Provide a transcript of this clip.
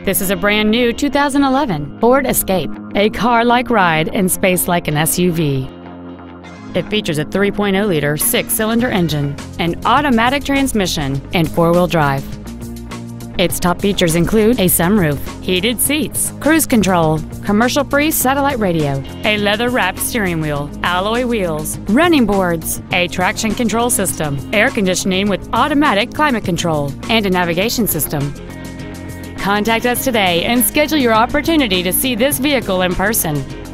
This is a brand new 2011 Ford Escape, a car-like ride and space like an SUV. It features a 3.0-liter six-cylinder engine, an automatic transmission, and four-wheel drive. Its top features include a sunroof, heated seats, cruise control, commercial-free satellite radio, a leather-wrapped steering wheel, alloy wheels, running boards, a traction control system, air conditioning with automatic climate control, and a navigation system. Contact us today and schedule your opportunity to see this vehicle in person.